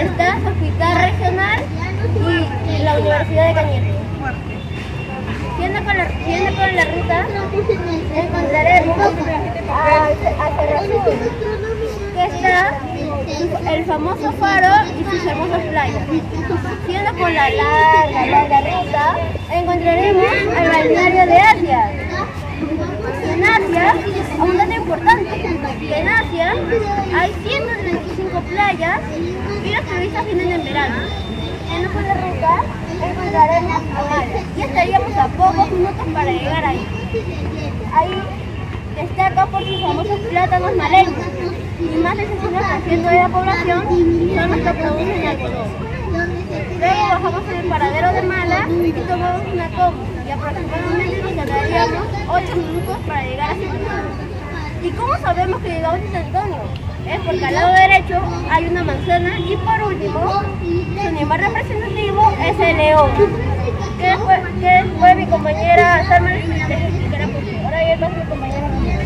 está su hospital regional y la Universidad de Cañete. Siguiendo con la ruta, encontraremos a Cerro Azul, que está el famoso faro y sus hermosas playas. Siguiendo con la larga ruta, encontraremos al balneario de Asia. En Asia, un dato importante, que en Asia hay 135 playas y los turistas vienen en verano. Siguiendo con la ruta, encontraremos a Mala y estaríamos a pocos minutos para llegar ahí. Ahí destaca por sus famosos plátanos maleños y más del 60% de la población son los que producen algodón. Luego bajamos en el paradero de Mala y tomamos una combi y aproximadamente nos tardaríamos 8 minutos para llegar a San Antonio. ¿Y cómo sabemos que llegamos a San Antonio? Es porque al lado derecho hay una manzana y por último, su animal representativo es el león. Que después mi compañera Salma les explicará por qué. Ahora ya está mi compañera.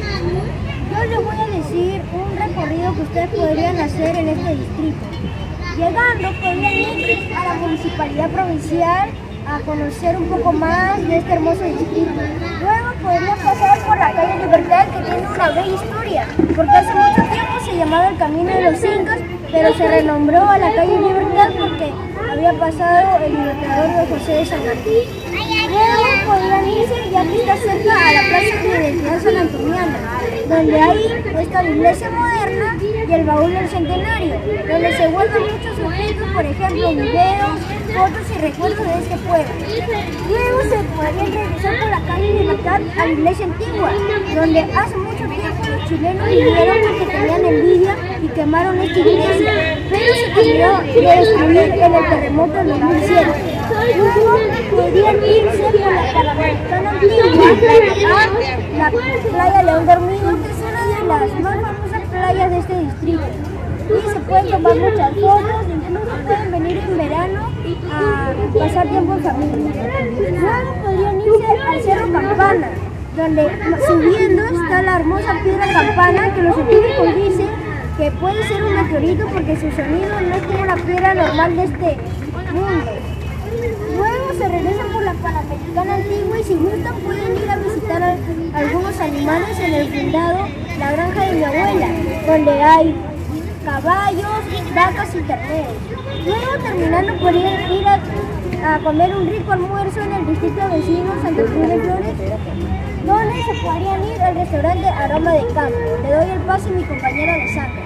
Yo les voy a decir un recorrido que ustedes podrían hacer en este distrito. Llegando, podrían ir a la municipalidad provincial a conocer un poco más de este hermoso distrito. Luego podrían pasar por la calle Libertad, que tiene una bella historia, porque hace mucho tiempo se llamaba el Camino de los Incas, pero se renombró a la calle Libertad porque había pasado el libertador de José de San Martín. Luego podrían irse, ya que está cerca, a la Plaza de la Identidad Sanantoniana, donde ahí está la iglesia moderna y el baúl del centenario, donde se guardan muchos objetos, por ejemplo, videos, fotos y recuerdos de este pueblo. Luego se podrían regresar por la calle Libertad a la iglesia antigua, donde hace mucho tiempo los chilenos vinieron porque tenían envidia y quemaron esta iglesia, pero se terminó de destruir en el terremoto del 2007. Luego podrían irse por la Panamericana antigua a la playa León Dormido, que es una de las más famosas playas de este distrito. Y se pueden tomar muchas fotos, incluso pueden venir en verano a pasar tiempo en familia. Luego podrían irse al Cerro Campana, donde subiendo está la hermosa piedra Campana, que los científicos dicen que puede ser un meteorito porque su sonido no es como la piedra normal de este mundo. Luego se regresan por la Panamericana antigua y si gustan pueden ir a visitar algunos animales en el fundado La Granja de mi abuela, donde hay caballos, vacas y terneros. Luego terminando podrían ir a comer un rico almuerzo en el distrito vecino Santa Cruz de Flores, donde se podrían ir al restaurante Aroma de Campo. Le doy el paso a mi compañera Alessandra.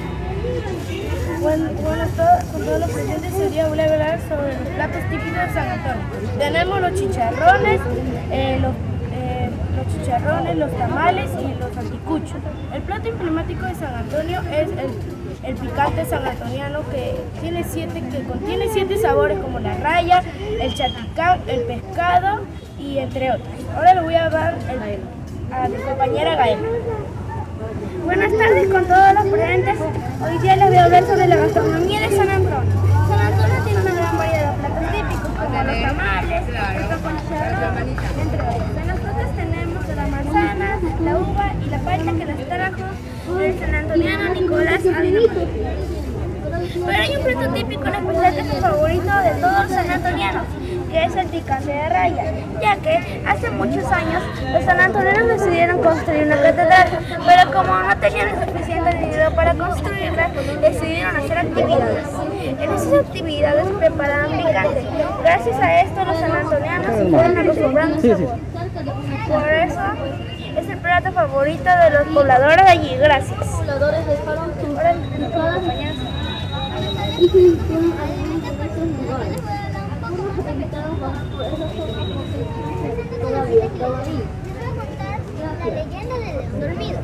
Bueno, con todos los presentes hoy voy a hablar sobre los platos típicos de San Antonio. Tenemos los chicharrones, los tamales y los anticuchos. El plato emblemático de San Antonio es el picante sanantoniano, que contiene 7 sabores como la raya, el chaticán, el pescado y entre otros. Ahora le voy a dar a mi compañera Gael. Buenas tardes con todos los presentes. Hoy día les voy a hablar sobre la gastronomía de San Antonio. San Antonio tiene una gran variedad de platos típicos como los tamales, el con chicharrón, entre otros. En las frutas tenemos la manzana, la uva y la palta, que las trajo el sanantoniano Nicolás Ávila. Pero hay un plato típico en especial que es el favorito de todos los sanantonianos, que es el picante de raya, ya que hace muchos años los sanantonianos decidieron construir una catedral, pero como no tenían el suficiente dinero para construirla, decidieron hacer actividades. En esas actividades preparaban picante. Gracias a esto los sanantonianos se fueron acostumbrando al sabor. Por eso es el plato favorito de los pobladores de allí. Gracias. Ahora, La leyenda del león dormido.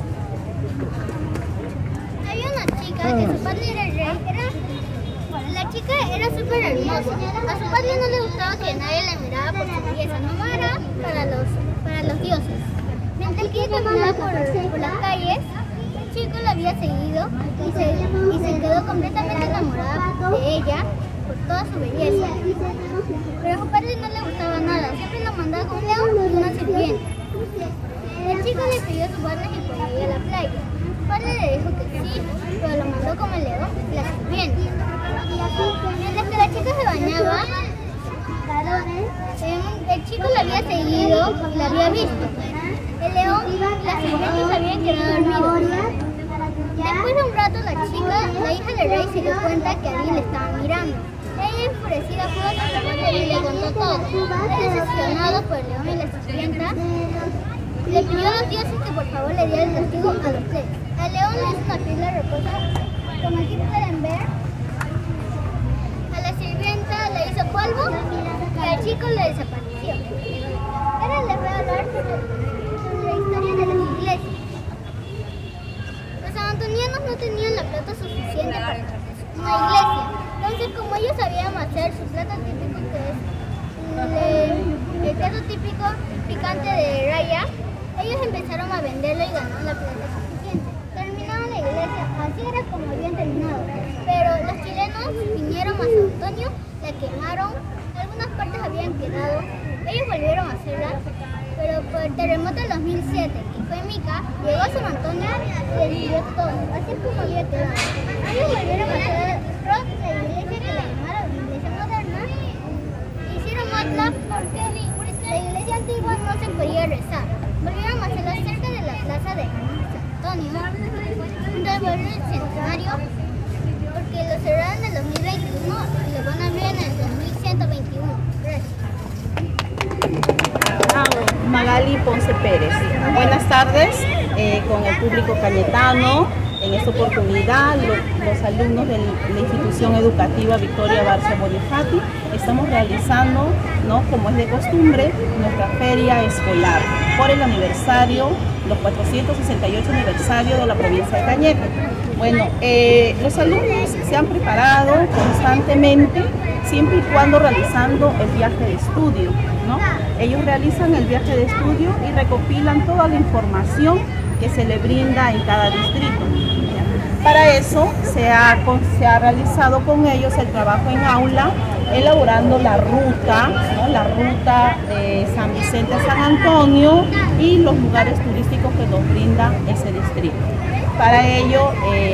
Había una chica que su padre era el rey. La chica era súper hermosa. A su padre no le gustaba que nadie la mirara por su belleza, no era para los dioses. Mientras que ella caminaba por las calles, el chico la había seguido y se quedó completamente enamorada de ella por toda su belleza. Pero a su padre no le gustaba nada, siempre lo mandaba con un león y una serpiente. El chico le pidió a su padre que podía ir a la playa. Su padre le dijo que sí, pero lo mandó como el león, la sirvienta. Mientras que la chica se bañaba, el chico la había seguido y la había visto. El león y la sirvienta se habían quedado dormidos. Después de un rato la hija del rey se dio cuenta que alguien le estaba mirando. Ella, enfurecida, fue a la puerta y le contó todo. Él, decepcionado por el león y la sirvienta, le pidió a los dioses que por favor le dieran el castigo a los tres. Al león le hizo una pila rocosa, como aquí pueden ver. A la sirvienta le hizo polvo y al chico le desapareció. Ahora les voy a hablar sobre la historia de las iglesias. Los sanantonianos no tenían la plata suficiente para una iglesia. Entonces, como ellos sabían hacer su plato típico, que es el plato típico picante de raya, ellos empezaron a venderlo y ganaron la plata suficiente. Terminaron la iglesia, así era como habían terminado. Pero los chilenos vinieron a San Antonio, la quemaron, algunas partes habían quedado, ellos volvieron a hacerla, pero por el terremoto del 2007, que fue Mica, llegó a San Antonio y destruyó todo, así es como había quedado. Ellos volvieron a hacer la iglesia que la llamaron iglesia moderna, hicieron otra porque la iglesia antigua no se podía rezar. Volvieron a hacerla cerca de la plaza de San Antonio, junto al centenario, porque lo cerraron en el 2021 y lo van a abrir en el 2121. Gracias. Magali Ponce Pérez. Buenas tardes con el público cañetano. En esta oportunidad, los alumnos de la institución educativa Victoria Barcia Bonifati estamos realizando, como es de costumbre, nuestra feria escolar por el aniversario, los 468 aniversario de la provincia de Cañete. Bueno, los alumnos se han preparado constantemente, siempre y cuando realizando el viaje de estudio, Ellos realizan el viaje de estudio y recopilan toda la información que se le brinda en cada distrito. Para eso se ha realizado con ellos el trabajo en aula, elaborando la ruta de San Vicente a San Antonio y los lugares turísticos que nos brinda ese distrito. Para ello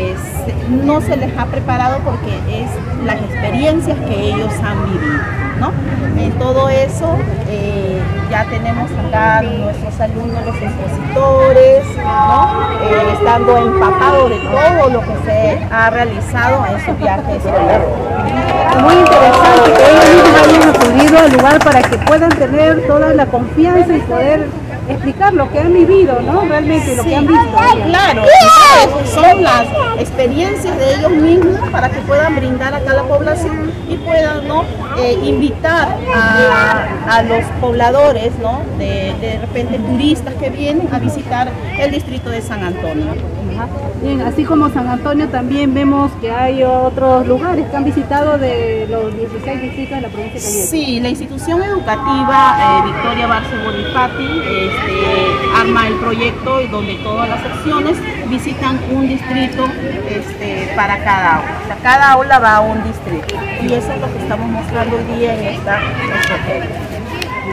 no se les ha preparado porque es las experiencias que ellos han vivido, En todo eso ya tenemos acá nuestros alumnos, los expositores, estando empapados de todo lo que se ha realizado en su viaje escolar. Muy interesante que ellos mismos hayan acudido al lugar para que puedan tener toda la confianza y poder explicar lo que han vivido, realmente lo que han visto. Claro, son las experiencias de ellos mismos para que puedan brindar acá a la población y puedan invitar a los pobladores, de repente turistas que vienen a visitar el distrito de San Antonio. Bien, así como San Antonio también vemos que hay otros lugares que han visitado de los 16 distritos de la provincia de Cañete. Sí, la institución educativa Victoria Barcia Bonifati arma el proyecto donde todas las secciones visitan un distrito para cada aula. O sea, cada aula va a un distrito y eso es lo que estamos mostrando hoy día en esta feria.